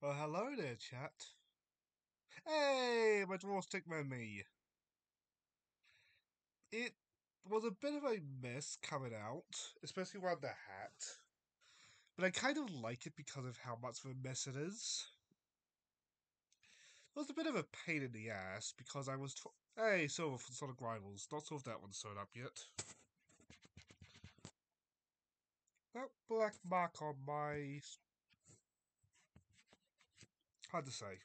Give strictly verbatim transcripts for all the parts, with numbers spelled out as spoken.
Well, hello there, chat. Hey, my dwarf stickman me. It was a bit of a mess coming out, especially around the hat. But I kind of like it because of how much of a mess it is. It was a bit of a pain in the ass because I was. Tr- hey, Silver from Sonic Rivals. Not sure if that one's sewn up yet. That black mark on my. Hard to say.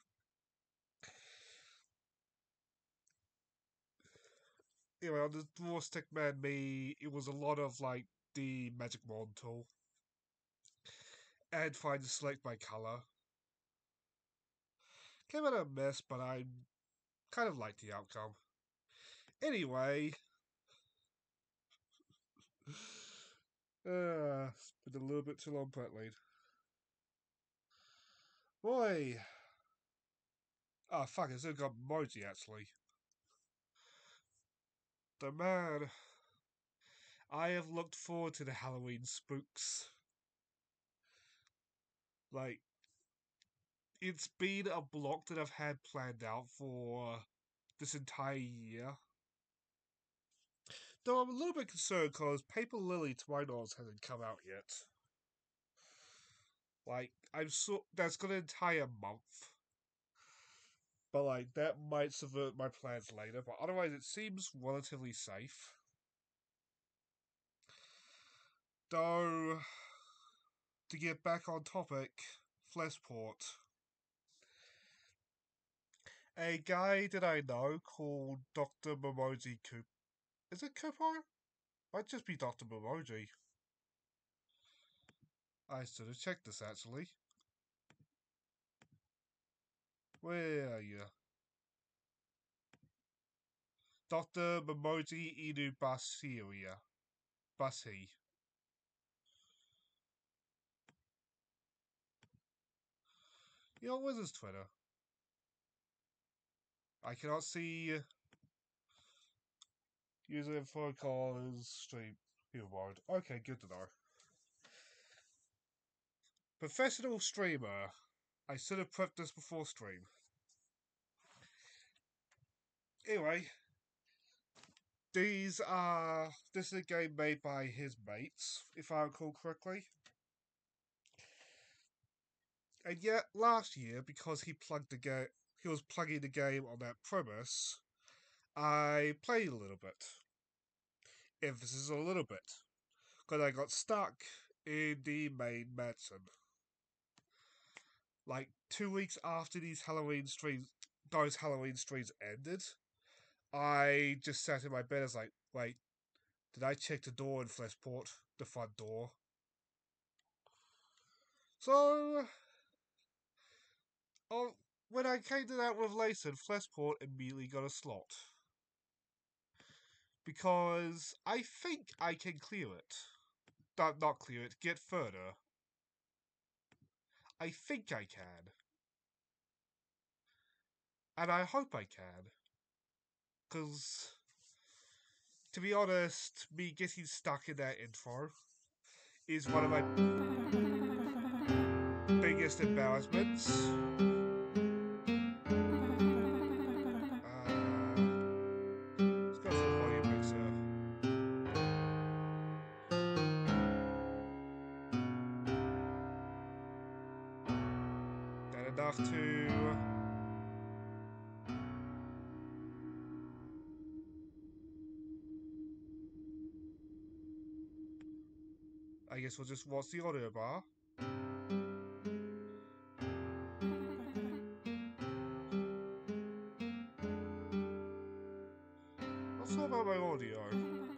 Anyway, on the dwarf stickman me, it was a lot of like the magic wand tool and trying to select my color. Came out a mess, but I kind of like the outcome. Anyway, uh, it's been a little bit too long, Pet Lead. Boy, ah, oh, fuck, it's still got emoji actually. The man, I have looked forward to the Halloween spooks. Like, it's been a block that I've had planned out for this entire year. Though I'm a little bit concerned because Paper Lily, to my knowledge, hasn't come out yet. Like, I'm so that's got an entire month. But like that might subvert my plans later, but otherwise it seems relatively safe. Though to get back on topic, Fleshport. A guy that I know called Doctor Momoji Coop. Is it Cooper? Might just be Doctor Momoji. I should have checked this actually. Where are you? Doctor Momoji Inu Basiria. Basi. You know, where's his Twitter? I cannot see user info calls stream reward. Okay, good to know. Professional streamer. I should have prepped this before stream. Anyway, these are this is a game made by his mates, if I recall correctly. And yet last year, because he plugged the game, he was plugging the game on that premise. I played a little bit. Emphasis a little bit, because I got stuck in the main mansion. Like two weeks after these Halloween streams, those Halloween streams ended, I just sat in my bed. I was like, wait, did I check the door in Fleshport? The front door. So, oh, when I came to that revelation, Fleshport immediately got a slot. Because I think I can clear it. Not, not clear it, get further. I think I can. And I hope I can. Because, to be honest, me getting stuck in that intro is one of my biggest embarrassments. Uh, let's go for the volume mixer. That enough to... I guess we'll just watch the audio bar. Not sure about my audio.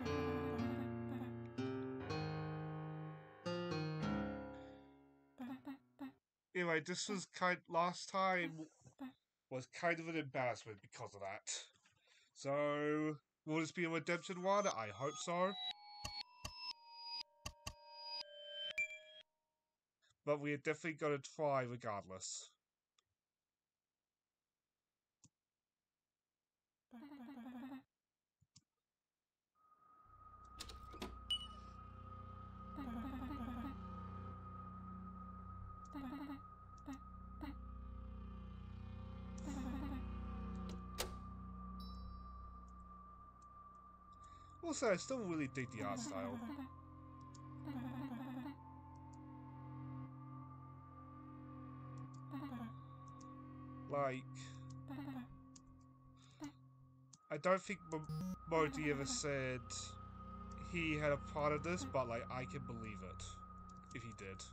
Anyway, this was kind last time was kind of an embarrassment because of that. So will this be a redemption one? I hope so. But we are definitely gonna try regardless. Also, I still really dig the art style. Like, I don't think M Modi ever said he had a part of this, but like, I can believe it if he did.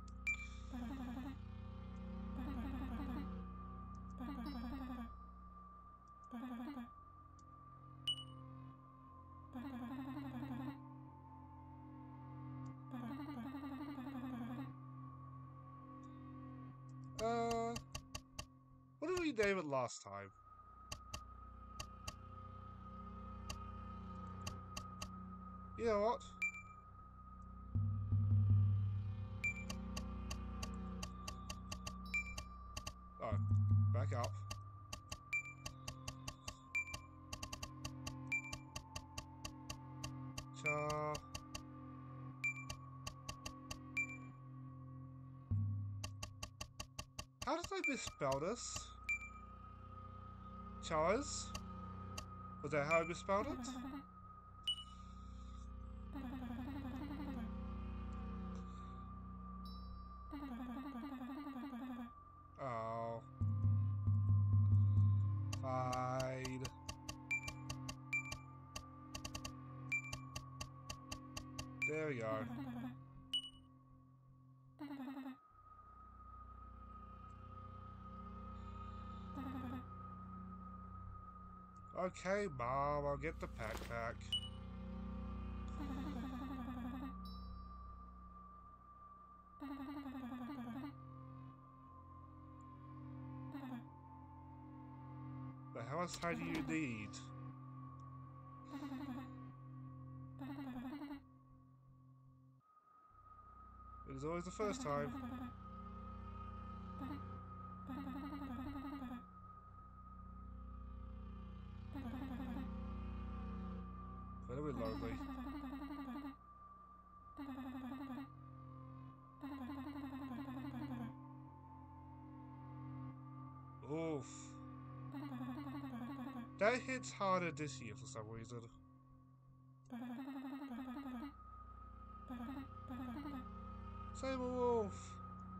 Uh, what did we name it last time? You know what? Oh, back up. Cha. How did I misspell this? Chars? Was that how I misspelled it? Oh. Fine. There we go. Okay, Mom, I'll get the backpack. But how much time do you need? It was always the first time. Very lonely. Oof. That hits harder this year for some reason. Same wolf.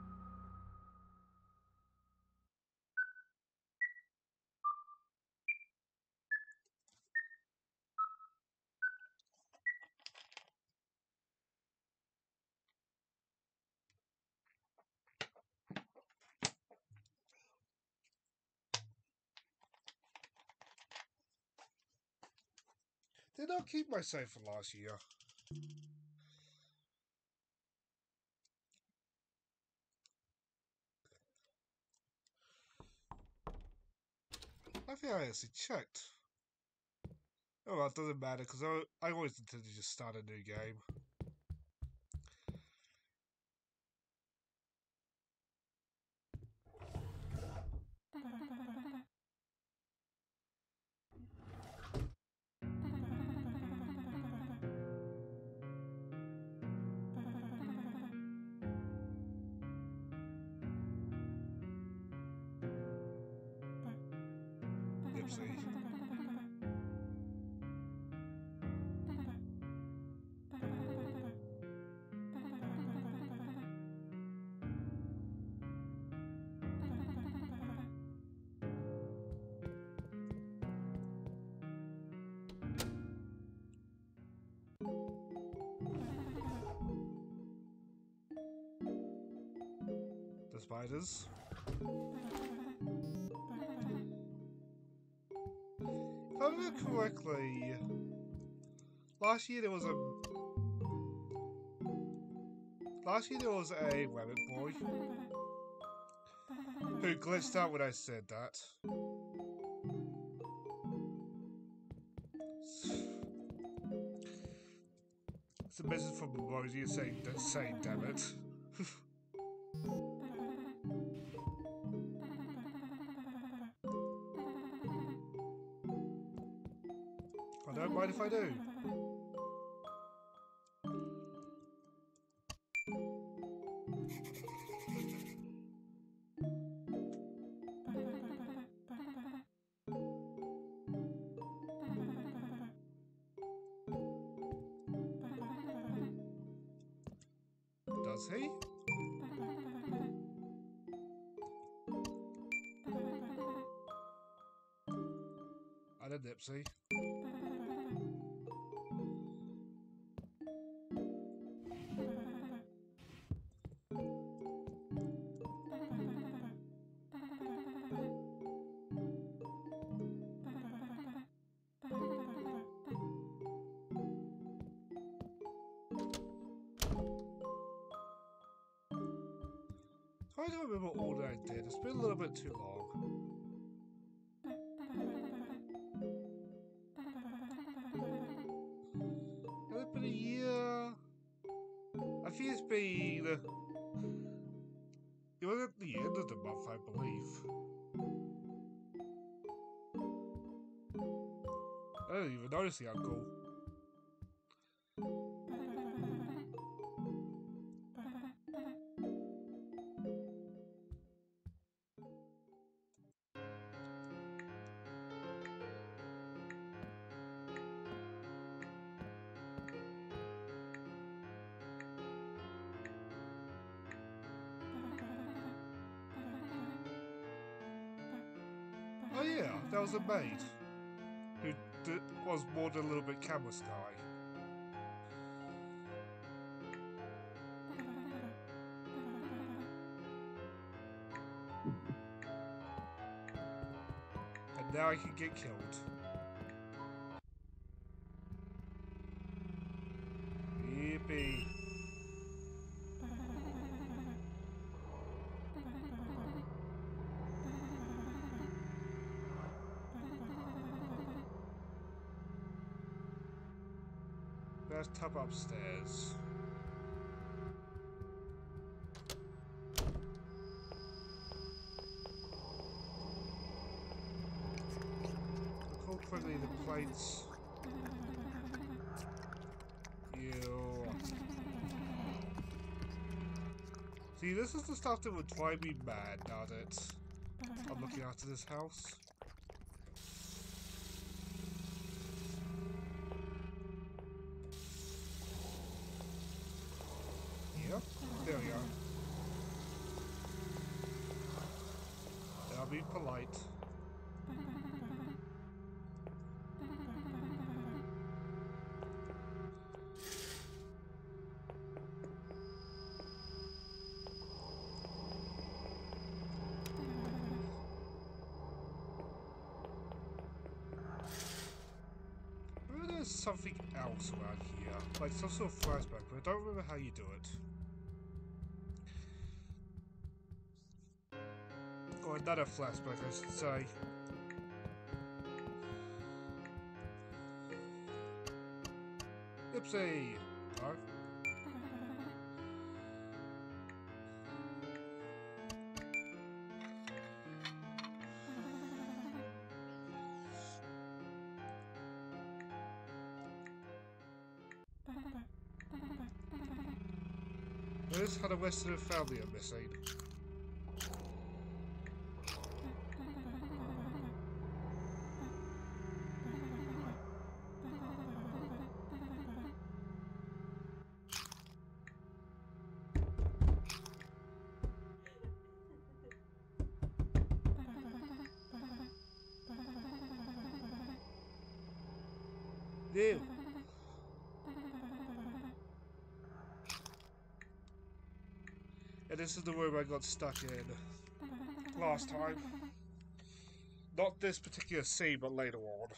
Did I keep my save for last year? I think I actually checked. Oh well, it doesn't matter because I, I always intend to just start a new game. Dipsy. The spiders. If I remember correctly, last year there was a last year there was a rabbit boy who glitched out when I said that. It's a message from Rosie saying, saying damn it. I don't mind if I do. does he? And a Nipsey. I don't remember all that I did. It's been a little bit too long. Has it been a year? I think it's been... It was at the end of the month, I believe. I didn't even notice the uncle. Oh yeah, that was a maid who did, was more than a little bit camera sky. And now I can get killed. Yippee. There's tub upstairs. Call quickly the plates. You. See, this is the stuff that would drive me mad now that I'm looking after this house. Yep, there we are. I'll be polite. Maybe there's something else around here, like some sort of flashback, but I don't remember how you do it. Or another flashback, I should say. Oopsie! Oh. Notice how the rest of the family are missing. Ew. And this is the room I got stuck in last time. Not this particular scene, but later on.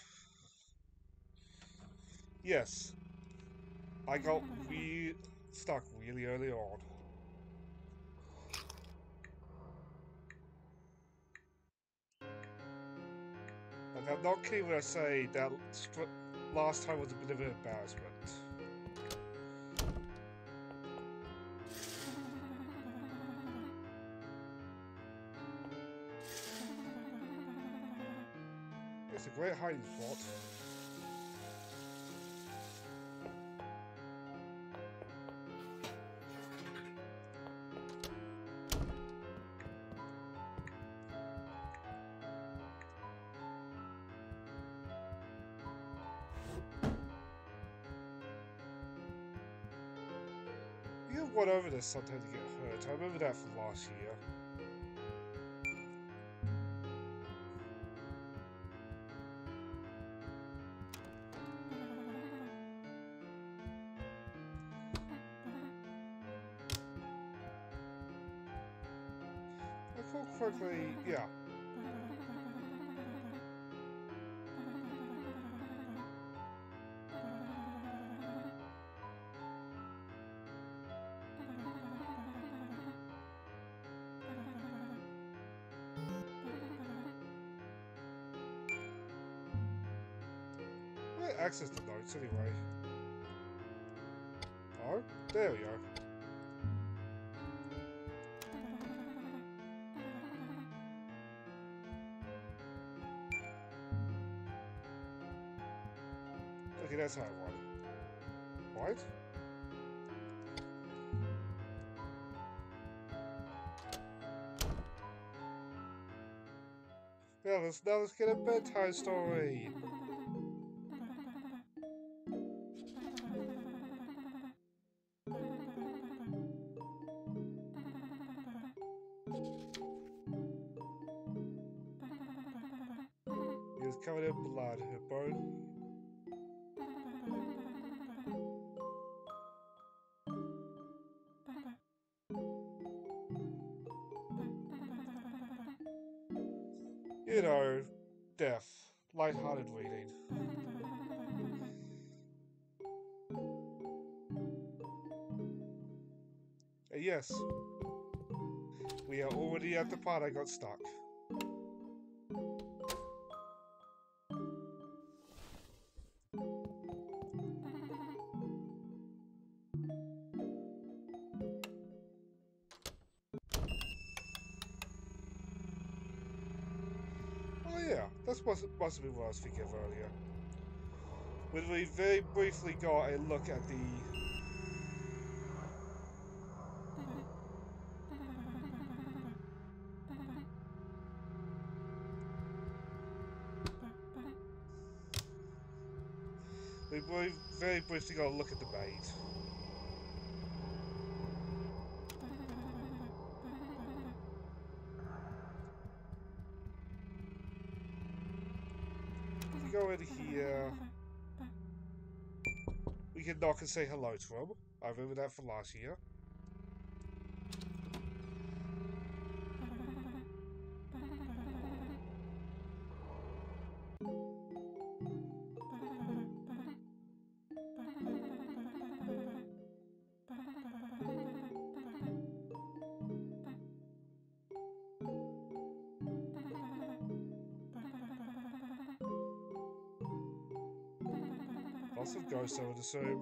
Yes, I got re stuck really early on. And I'm not kidding when I say that last time was a bit of an embarrassment. It's a great hiding spot. Ew. run over this sometimes to get hurt. I remember that from last year. I thought quickly, yeah. I access the notes anyway. Oh, there we go. Okay, that's how I want it. What? Yeah, let's now let's get a bedtime story. He was covered in blood, her bone. You know, death, light-hearted reading. Uh, yes, we are already at the part I got stuck. Oh yeah, that's must, must have been what I was thinking of earlier. When we very briefly got a look at the... We very, very briefly got a look at the maid. If we go in here... We can knock and say hello to him. I remember that from last year. Lots of ghosts, I would assume.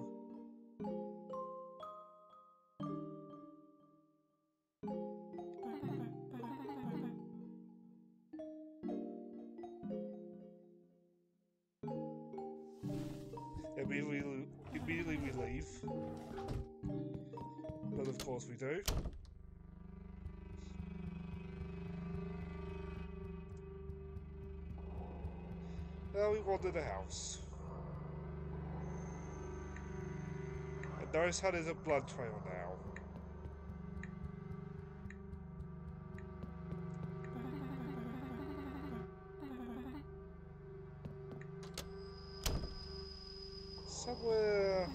Immediately, immediately we leave. But of course we do. Now we wander the house. And notice how there's a blood trail now. Somewhere...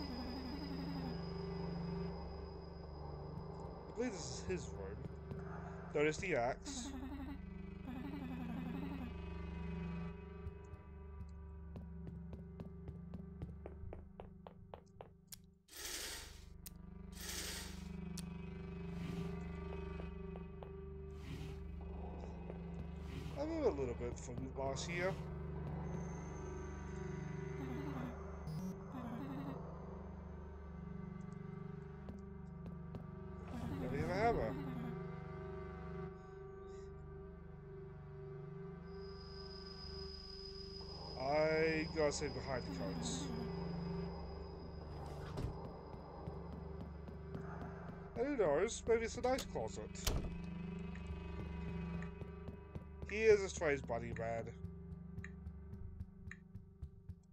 I believe this is his room. Notice the axe. I remember a little bit from last year. And we have a hammer. I gotta say behind the coats. And who knows, maybe it's a nice closet. He is a strange bunny man.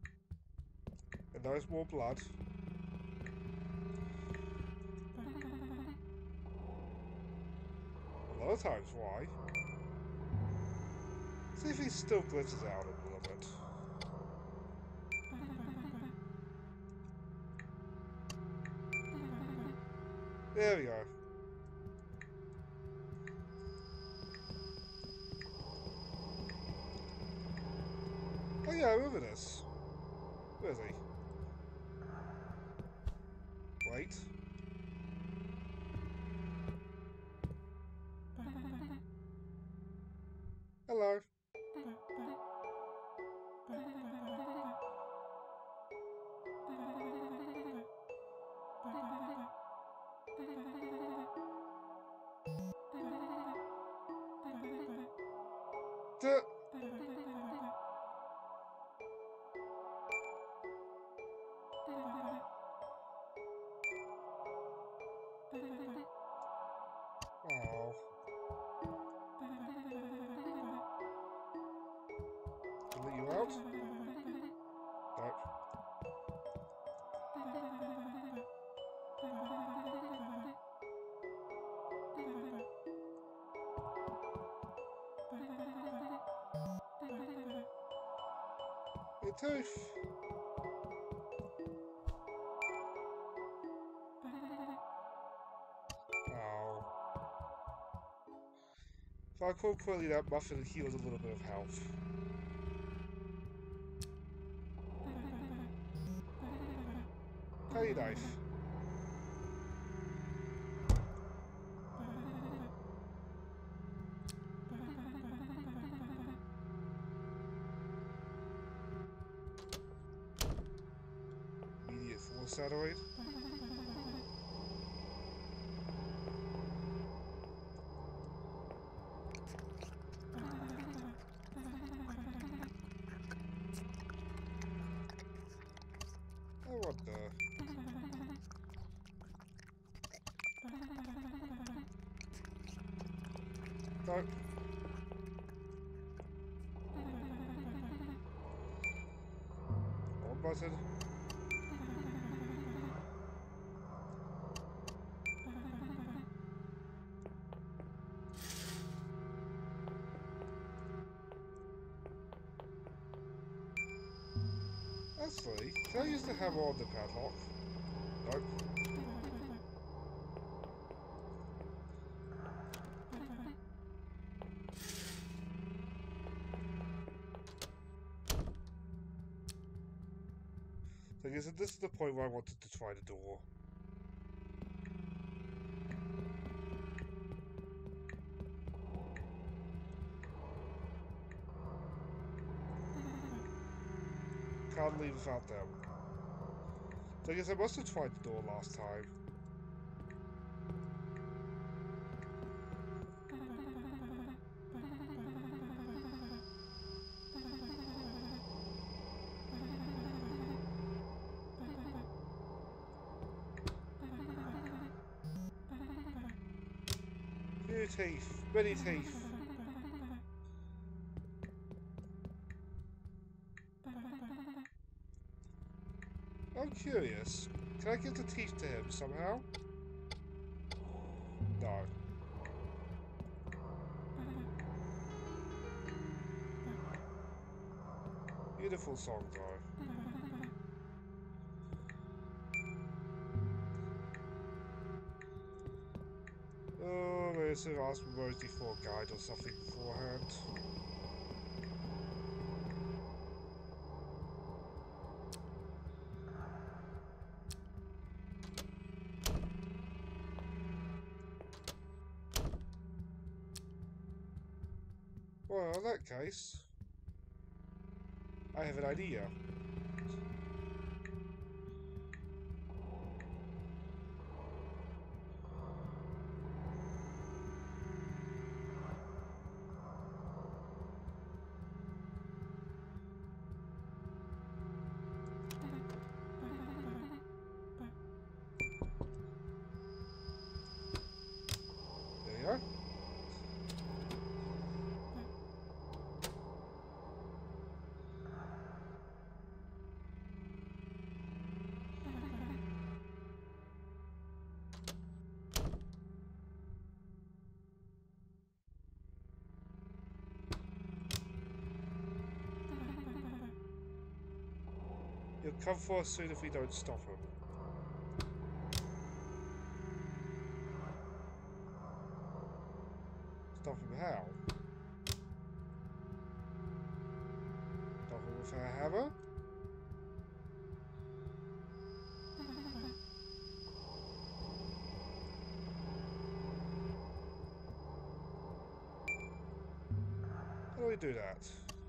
And there's more blood. A lot of times, why? See if he still glitters out a little bit. There we go. Oh yeah, I remember this. Where is he? Wait. Hello. Duh. Oh. Can I let you out? Nope. Hey, Tooth. Oh. If I recall correctly, that muffin heals a little bit of health. Petty knife. Immediate foreshadowing. Oh, what the? Nope. One button. Actually, can I use the hammer on the padlock? Nope. So I guess this is the point where I wanted to try the door. Can't leave without them. So I guess I must have tried the door last time. Few teeth, many teeth. I'm curious. Can I give the teeth to him somehow? No. Beautiful song, though. Oh, maybe I should have asked Rosie for a guide or something beforehand. Well, in that case, I have an idea. There you go. Come for us soon if we don't stop him. Stop him how? Stop him with our hammer? How do we do that?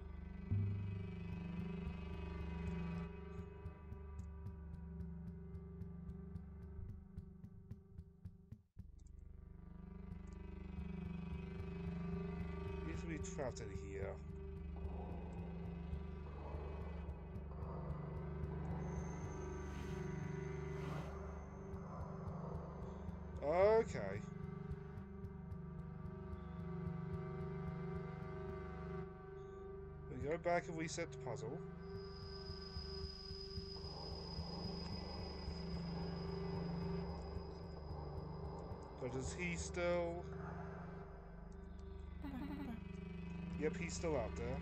Needs to be trapped in here. Okay. We go back and reset the puzzle. But is he still... Yep, he's still out there.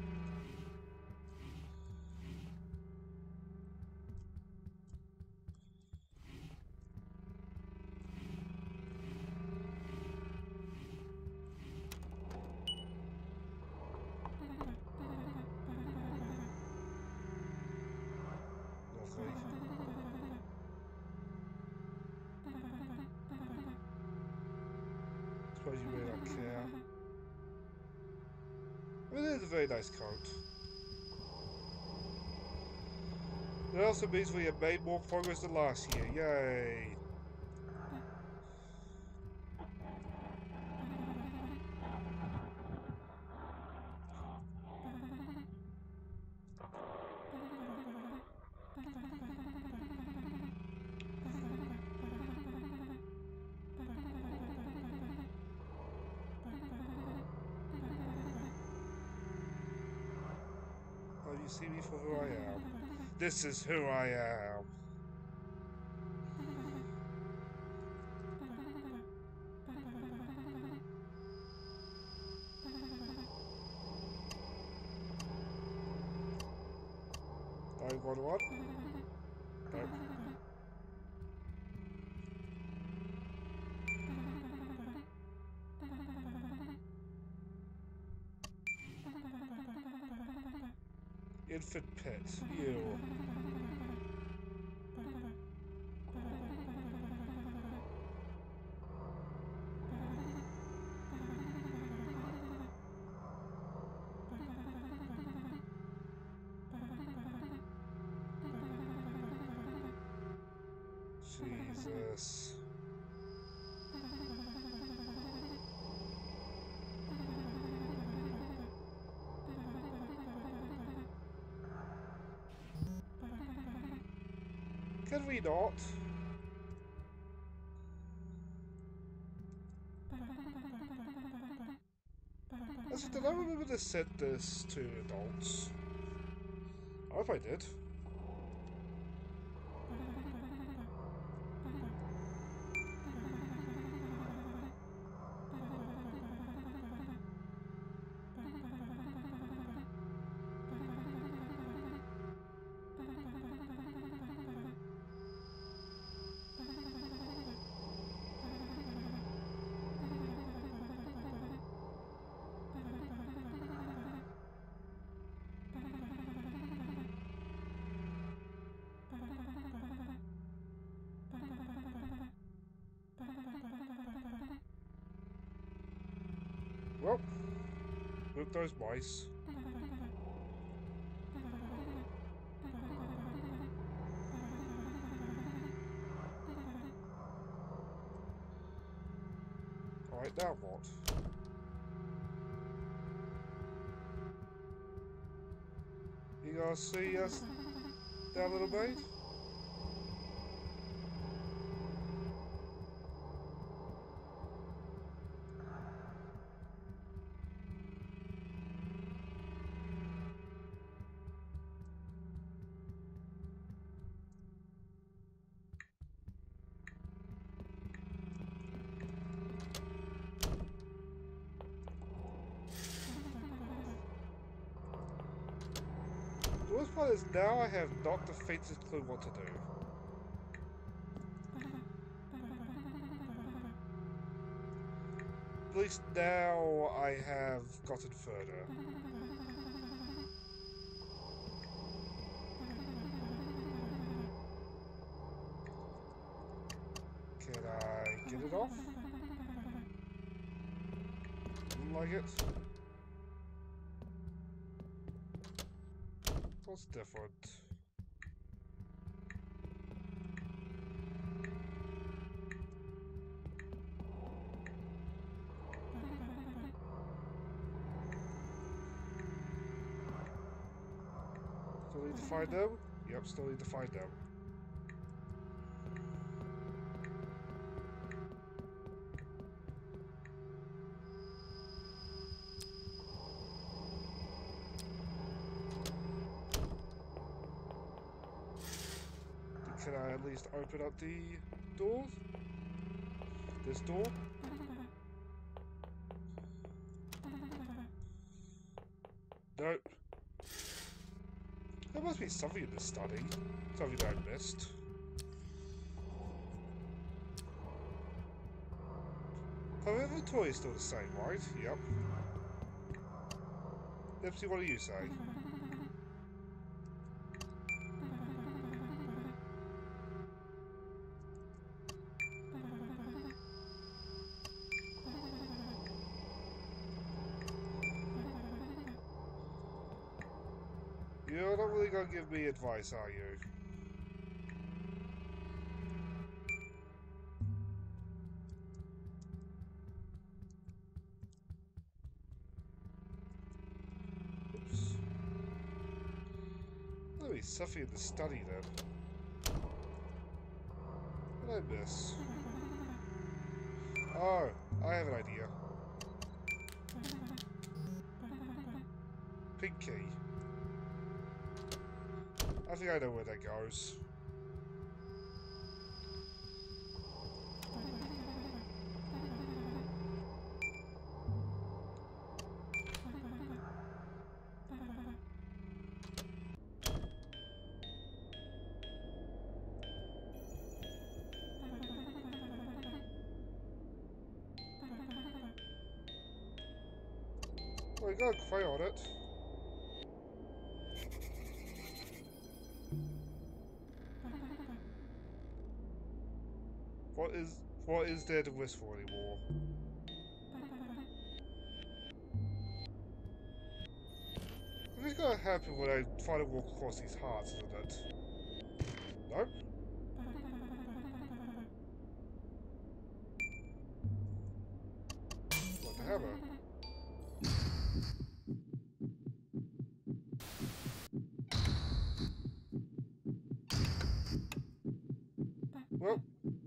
Lovely. Suppose you really don't care. I mean, it is a very nice coat. It also means we have made more progress than last year. Yay! Oh, you see me for who I am. This is who I am. nine one one? No. Infant pet. Ew. Jesus. Can we not? Actually, did I remember to set this to adults? I hope I did. Well, with those mice. Alright, now what? You gonna see us, that little maid? part is now I have not the faintest clue what to do. At least now I have gotten further. Can I get it off? Didn't like it. What's different? Still need to find them? Yep, still need to find them. Can I at least open up the doors? This door? Nope. There must be something in this study. Something that I missed. Our inventory is still the same, right? Yep. Nipsey, what do you say? You're not really gonna give me advice, are you? Oops. Let me something in the study then. What did I miss? Oh, I have an idea. Pink key. I think I know where that goes. Well, you got a cray on it. What is what is there to wish for anymore? This is gonna happen when I try to walk across these hearts, isn't it? Nope. What the hammer? Well,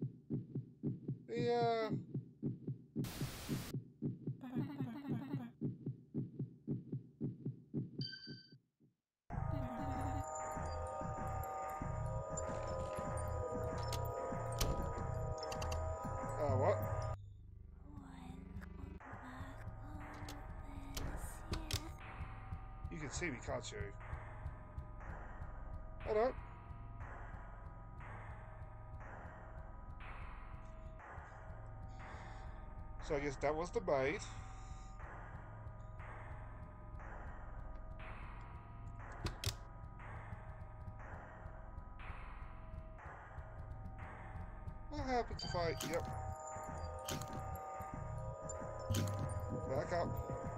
yeah. Uh, what? You can see me, can't you? I don't. So I guess that was the maid. What happens if I... Yep. Back up.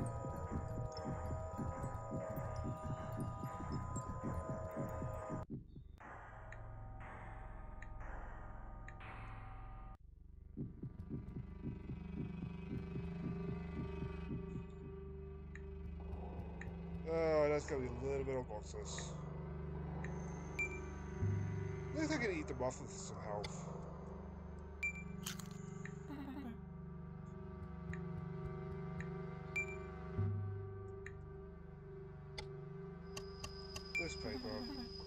Oh, that's gonna be a little bit obnoxious. At least I can eat the muffins for some health. This paper.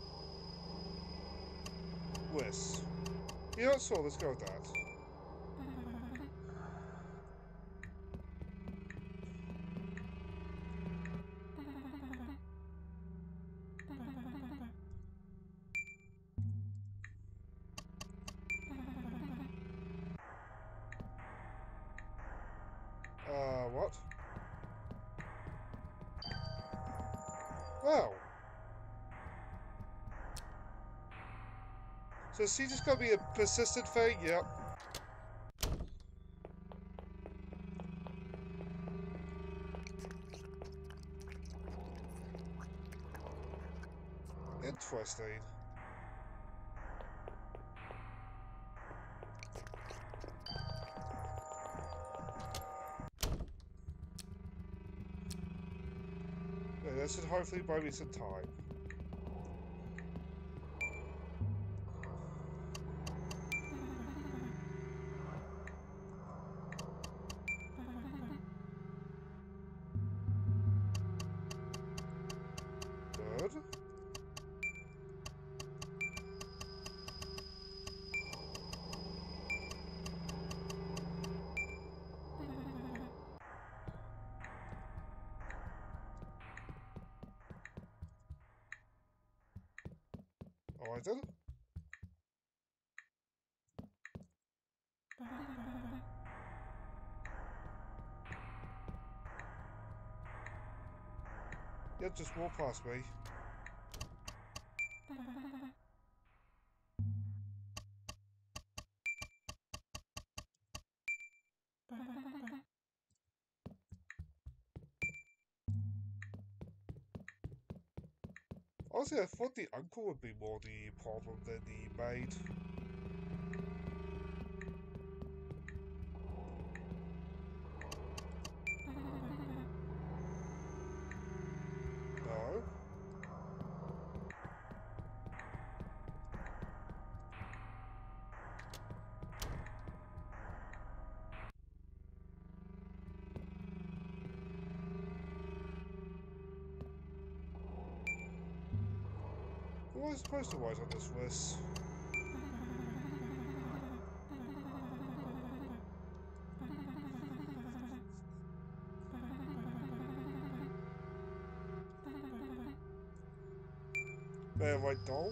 This. Yeah, so let's go with that. So is he just gonna be a persistent thing? Yep. Interesting. Yeah, that should hopefully buy me some time. Good. Alright then. Yeah, just walk past me. Honestly, I thought the uncle would be more the problem than the maid. No. What am I supposed to write on this list? There, right doll.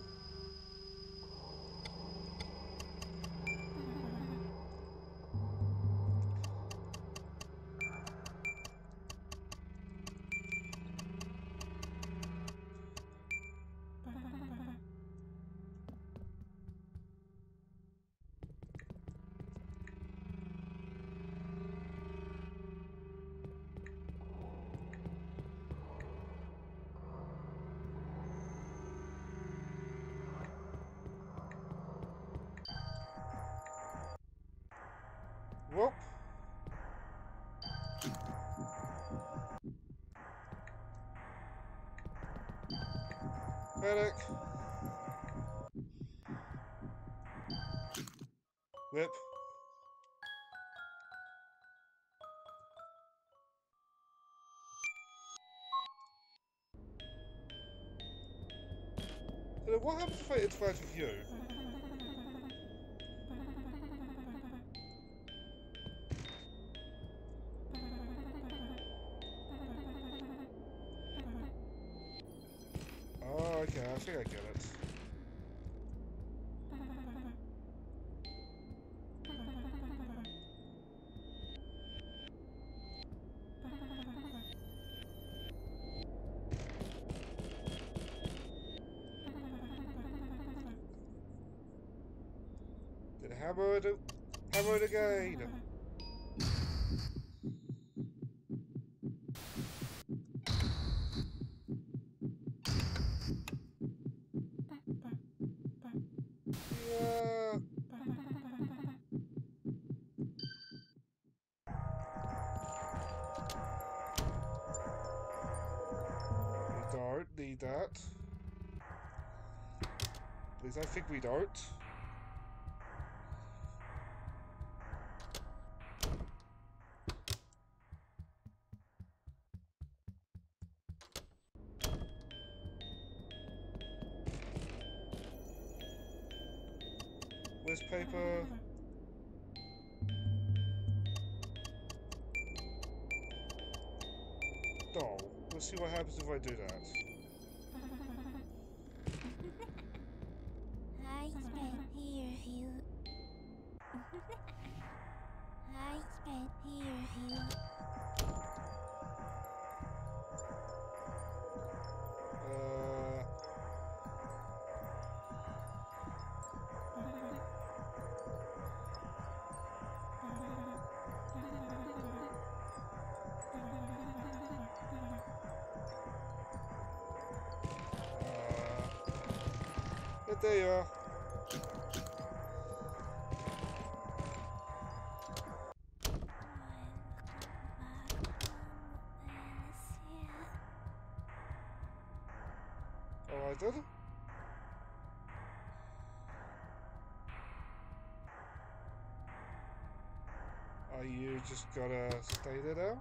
Whoop. Medic. Whip. So what happens if I interact with you? Oh, okay, I think I get it. Then hammer it, hammer it again. Yeah. We don't need that. At least I think we don't. Where's paper? Doll. Let's see what happens if I do that. I spent here you. I spent here you. Uh. And there you are. Alright then. Are you just gonna stay there now?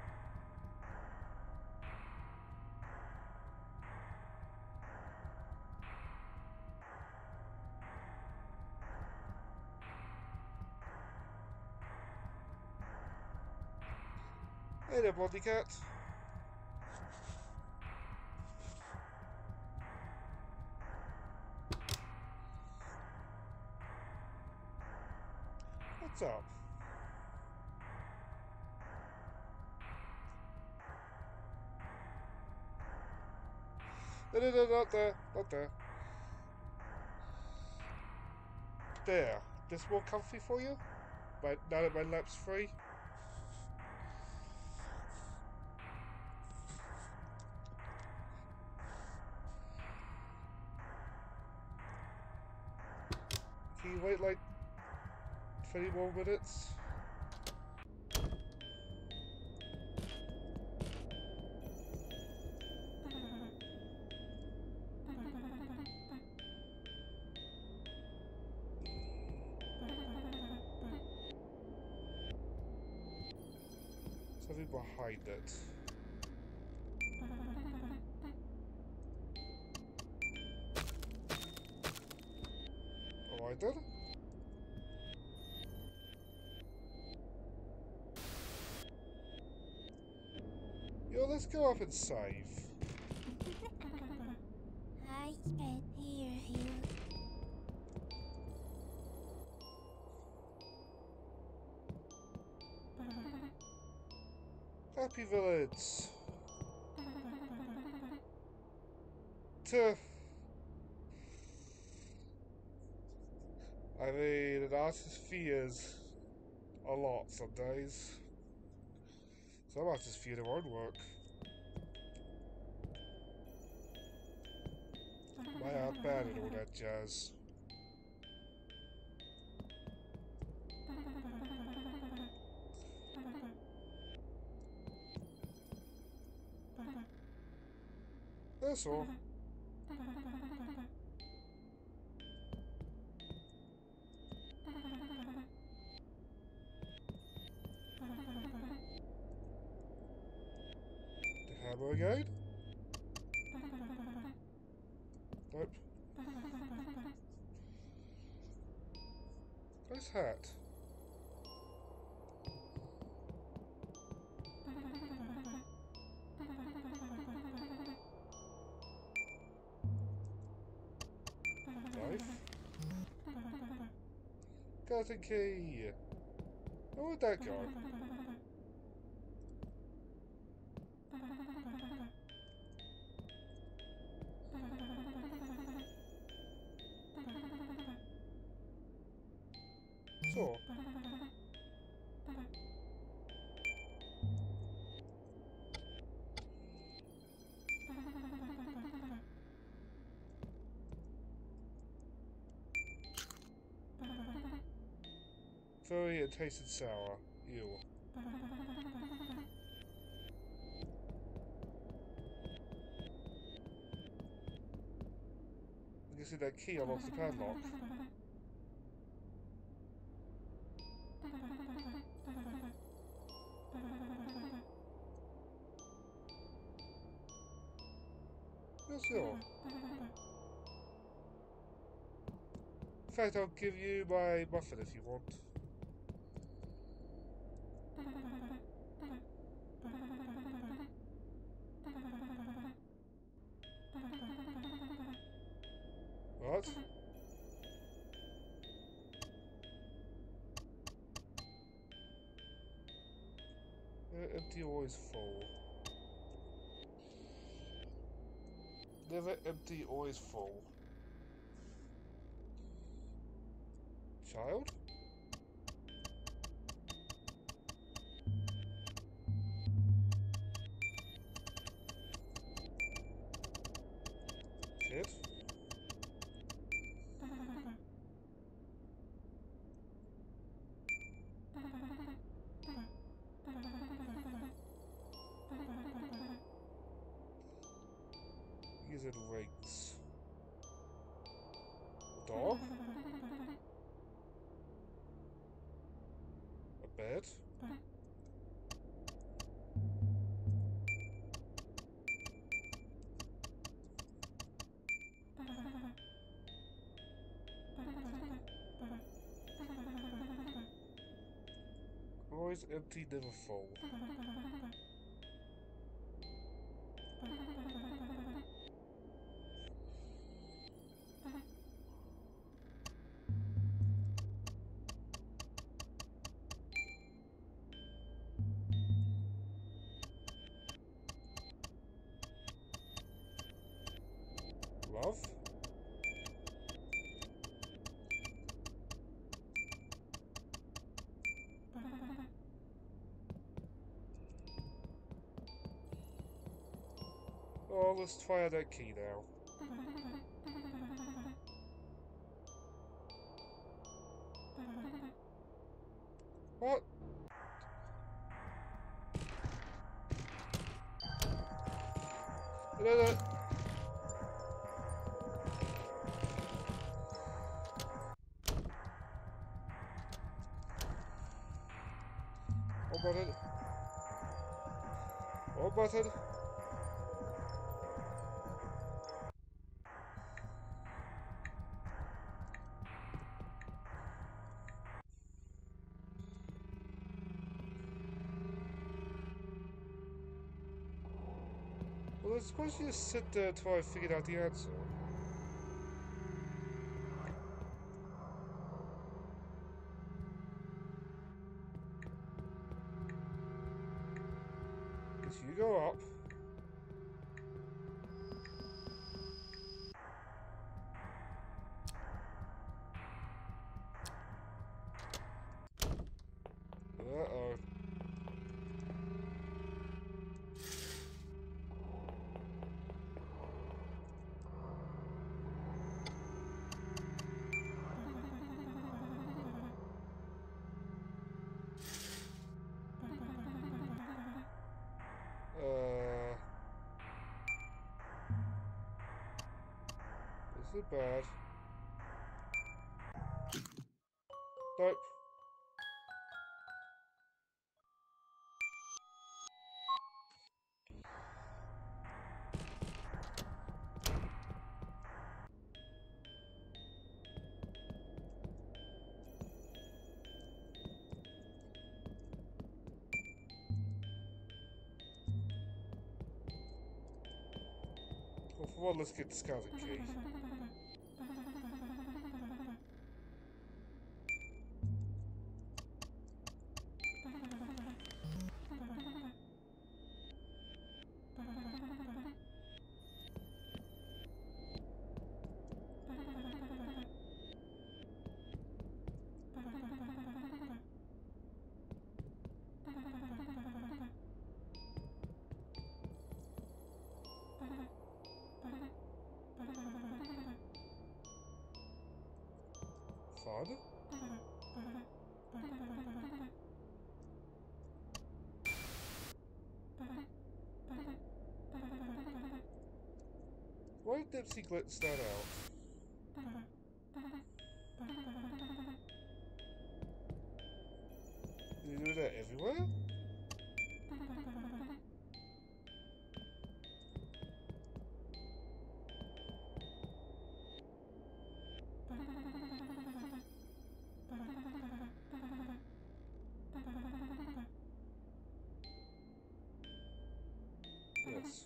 Hey there, bloody cat. What's up? No, no, no, not there. Not there. There. This more comfy for you? But now that my lap's free? Can you wait like twenty more minutes? Something behind it. Alright then. Yo, let's go up and save. I can hear you. Happy Village. Tuh. I mean, an artist fears a lot some days. Some artists fear their own work. My art bad and all that jazz. That's all. The hammer again? Nope. Nice hat. Knife. Got a key. Where would that go? So. Very, it tasted sour. Ew. You can see that key unlocks the padlock. Yes, sure. In fact, I'll give you my muffin if you want. What? Never empty, always full. Never empty, always full. Child? Kid? rings. A door? A bed? Always empty, never full. Love? Oh, let's try out that key now. What? No, no. One button. One button. Well, I suppose you just sit there until I figured out the answer. Guess you go up. Uh-oh. Uh... This is bad. Nope. Well, for one, let's get the scouting key. Fun? Why did Dipsy glitch that out? Do you do that everywhere? Yes.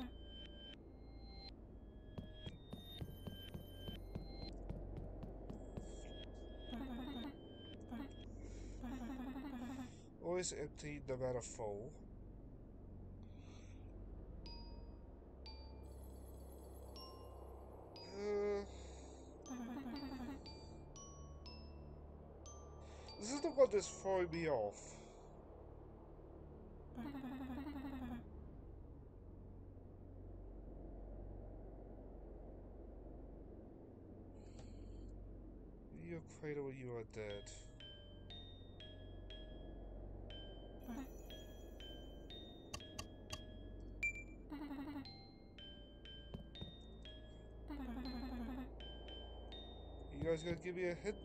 Always empty, no matter full. Uh, this is the one that's throwing me off. Your cradle when you are dead. guys gonna give me a hint?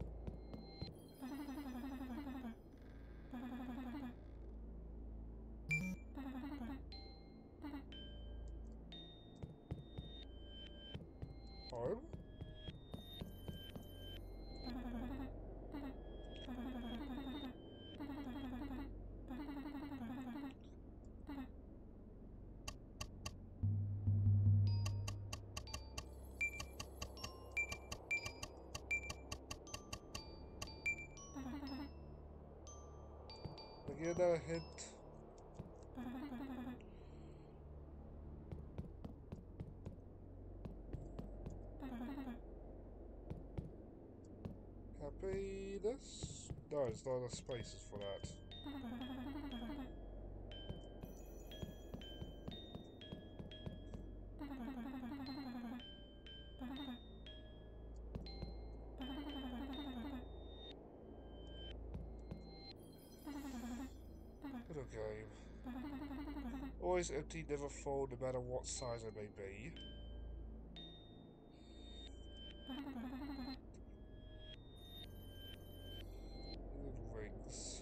Home? I get another hint. Happiness? No, it's not enough spaces for that. Little game. Always empty, never full, no matter what size it may be. Little rings.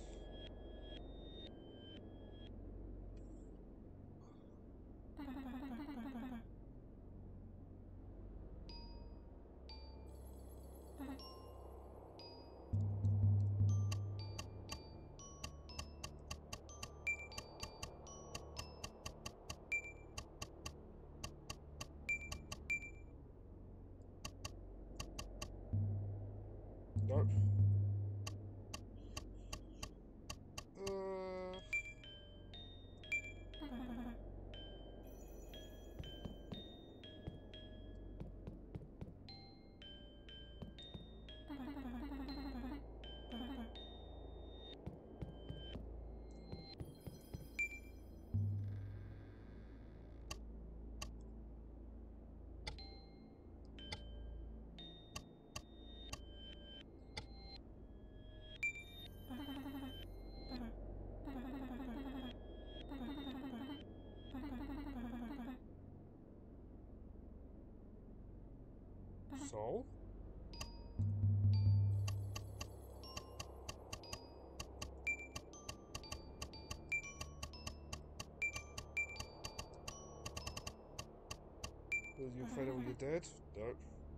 Nope. Uh... So? Are you afraid of when you're dead? Nope.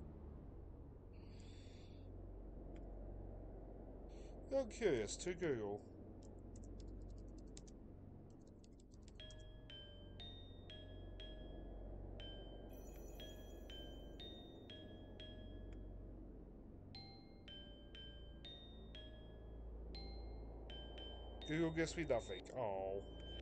I'm curious, to Google. Google gives me nothing. Oh.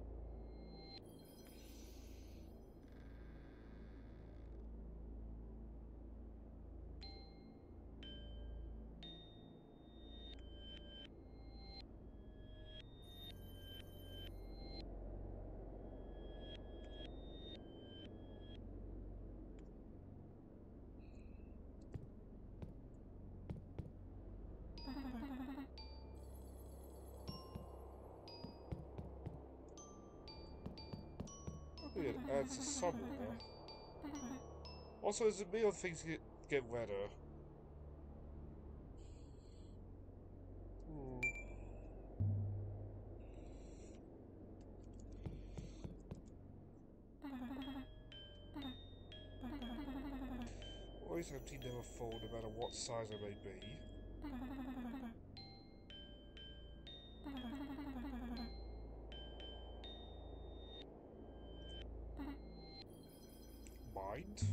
Probably an answer somewhere. Also, is it me or things get, get redder? Hmm. Always empty, never full, no matter what size it may be. Mind?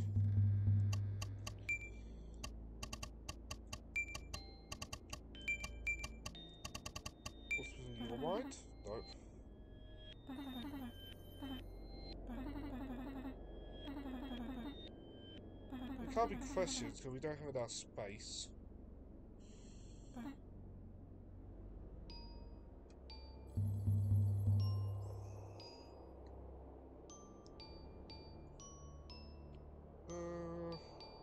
What's in your mind? Nope. It can't be questions because we don't have enough space. Uh,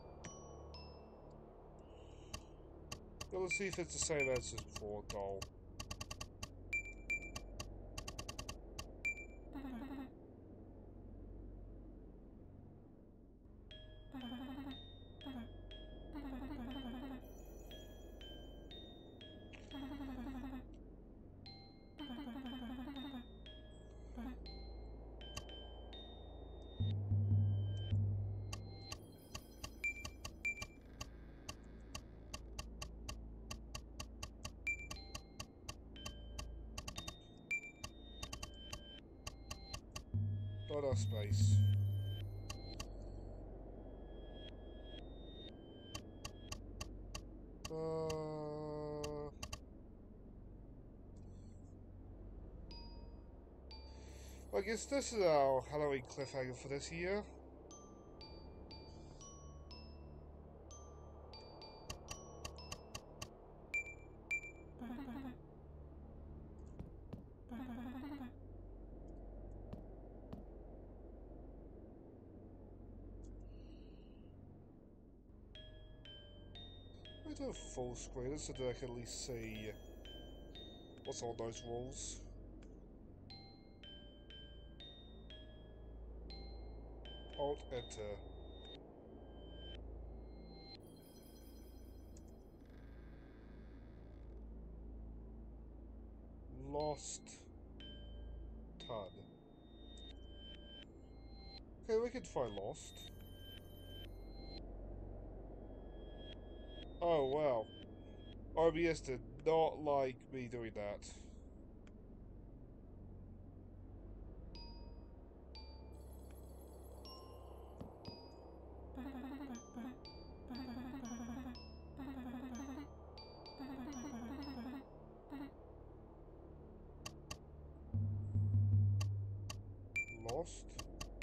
let's see if it's the same answer as before, doll. Not enough space. Uh, I guess this is our Halloween cliffhanger for this year. I do a full screen so that I can at least see what's on those walls. Alt Enter. Lost ton. Okay, we can try Lost. Oh wow. O B S did not like me doing that. Lost.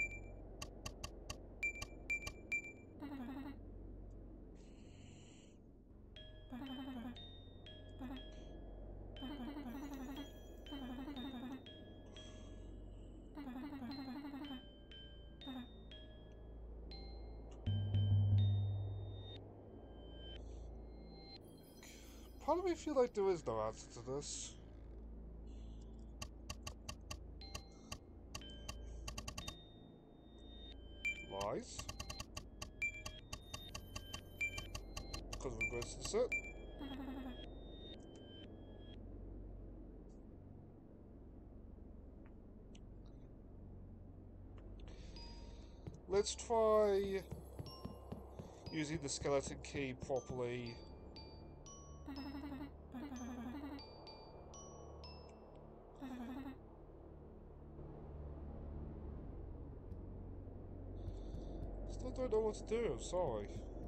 Part of me feel like there is no answer to this. Lies. Because of regrets to set. Let's try using the skeleton key properly. Still don't know what to do, I'm sorry.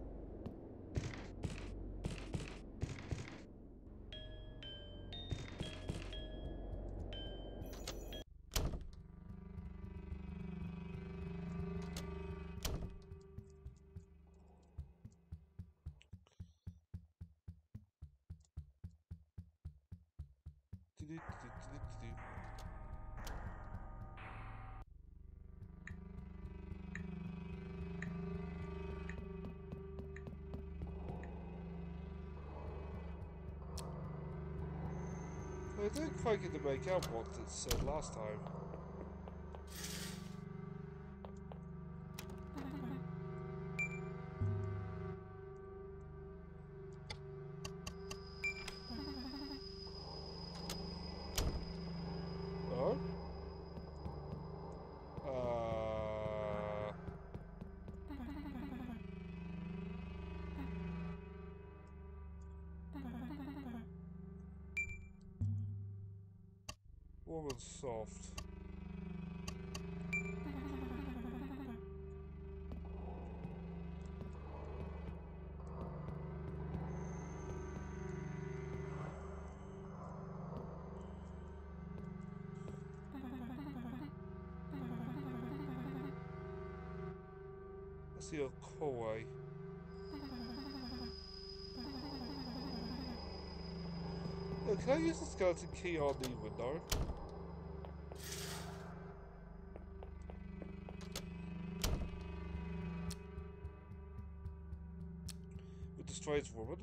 I didn't quite get to make out what it said last time. Oh? Uh... Woman soft. I see a hallway. Uh, can I use the skeleton key on the window? With the strange woman?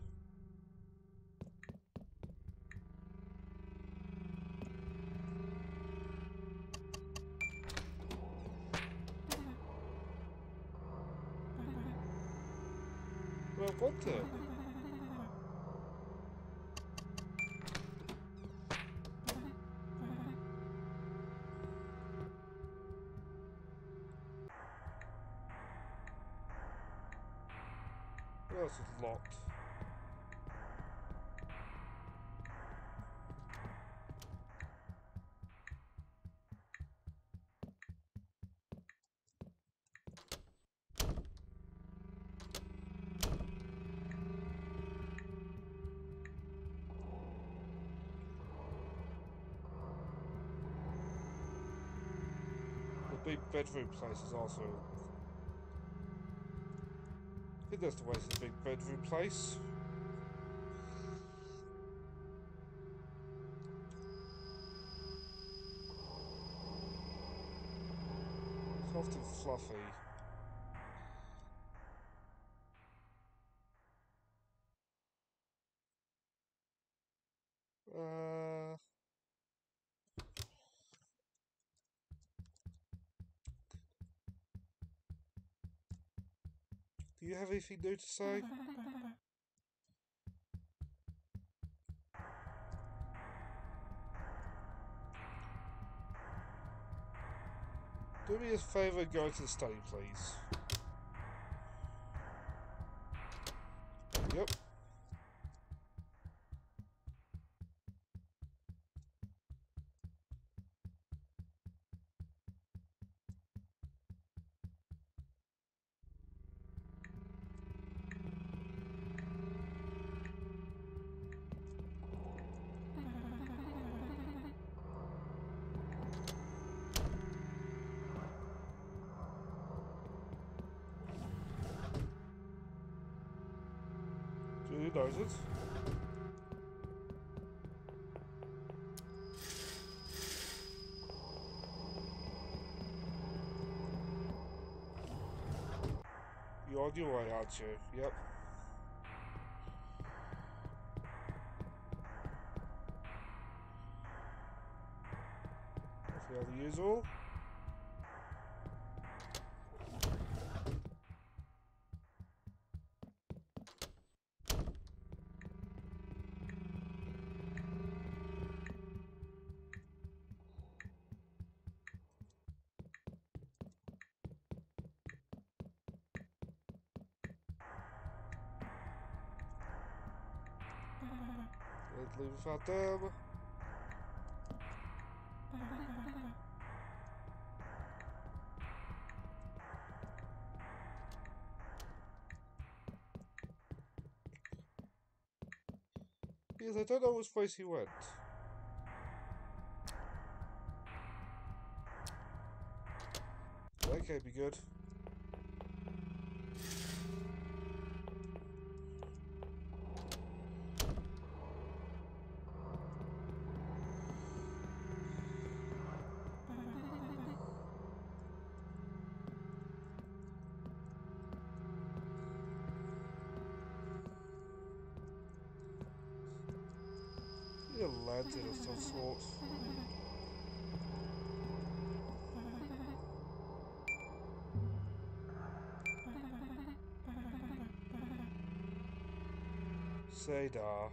Well, I want to. What else is locked? big bedroom place is also... I think that's the way to the big bedroom place. Soft and fluffy. Uh... Do you have anything new to say? Do me a favour and go into the study, please. Yep. Julie knows it. You're on your way, aren't you? Yep. Nothing unusual. Let's leave without them. Because I don't know which place he went. That can't be good. A lantern of some sort. Sadar.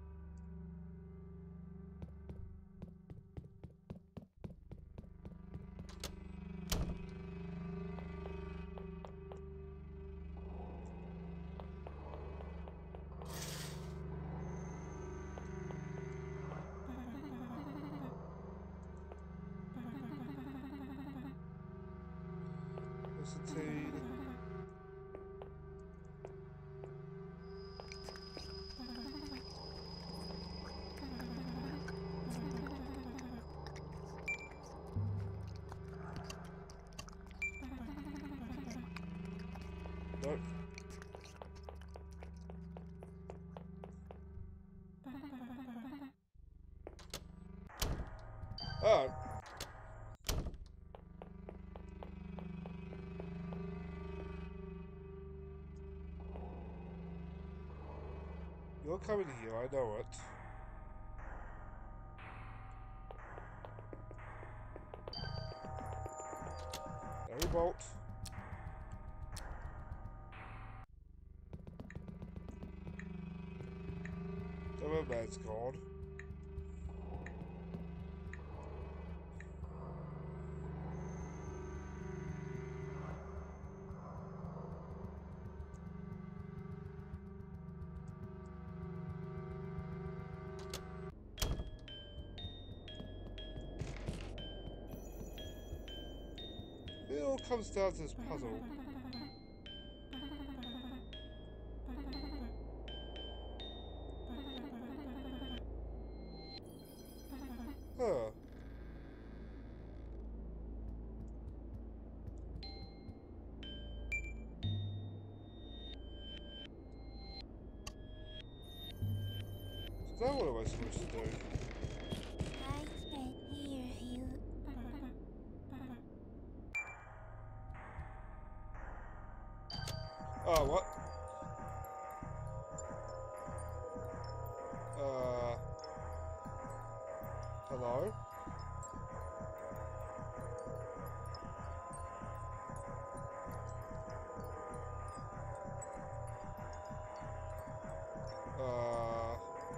Hesitate. Nope. Oh. You're coming here, I know it. Every bolt. The man's gone. It all comes down to this puzzle. Huh. Now what am I supposed to do? I can hear you. Oh, what? Uh... Hello? Uh...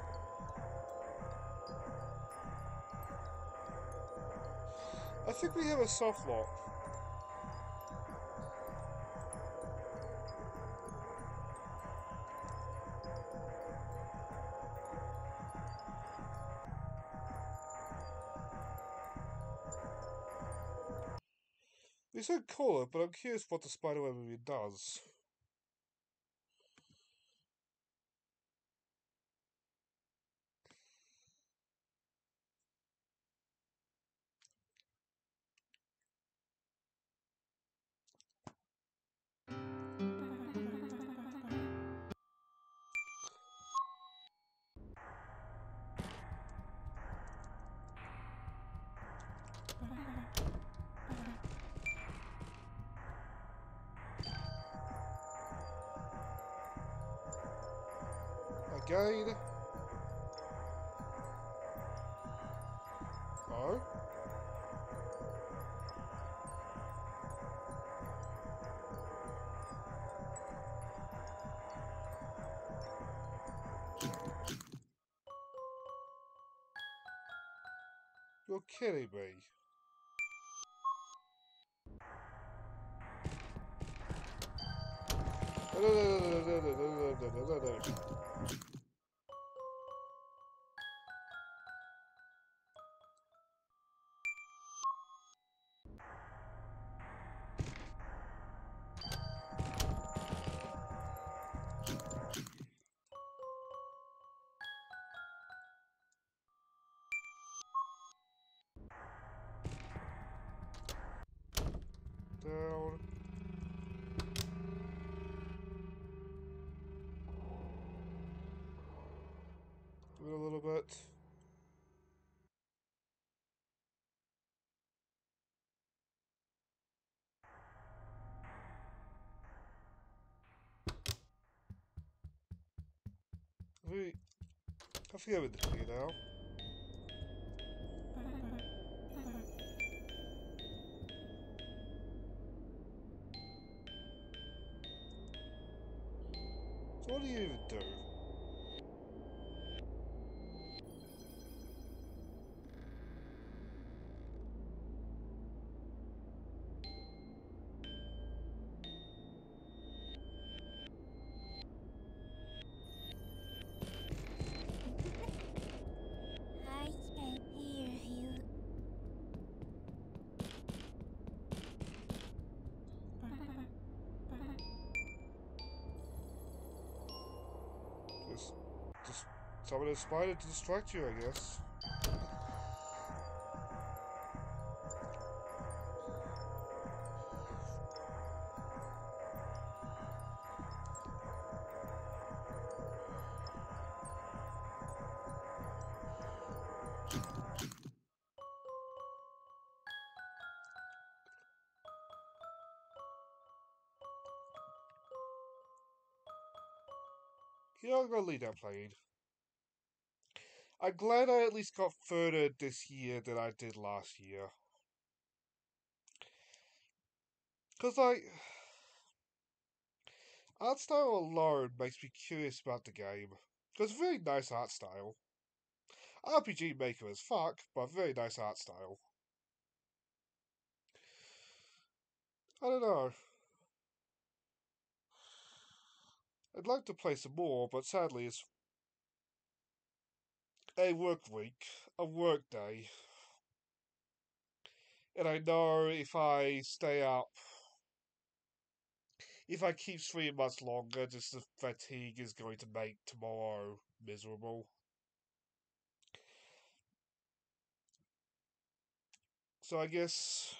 I think we have a soft lock. We said call it, but I'm curious what the spiderweb movie does. Again? Oh? You're kidding me. No, no, no, no, no, no, no, no, no, no, no, no. Down. Do it a little bit. Wait. I forget what to do now. So what do you even do? I can hear you. Just, just summon a spider to distract you, I guess. Yeah, I'm gonna leave that playing. I'm glad I at least got further this year than I did last year. Because, like, art style alone makes me curious about the game. Because very nice art style. R P G maker as fuck, but very nice art style. I don't know. I'd like to play some more, but sadly it's a work week, a work day. And I know if I stay up, if I keep streaming much longer, just the fatigue is going to make tomorrow miserable. So I guess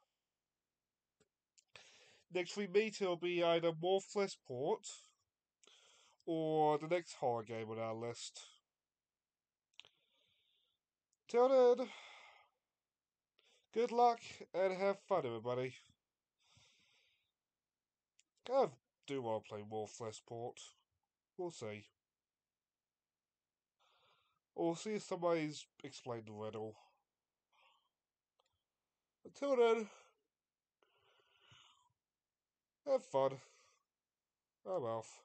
next we meet it'll be either more Fleshport or the next horror game on our list. Till then, good luck and have fun, everybody. Kind of do want to play more Fleshport. We'll see. We'll see if somebody's explained the riddle. Until then, have fun. I'm off.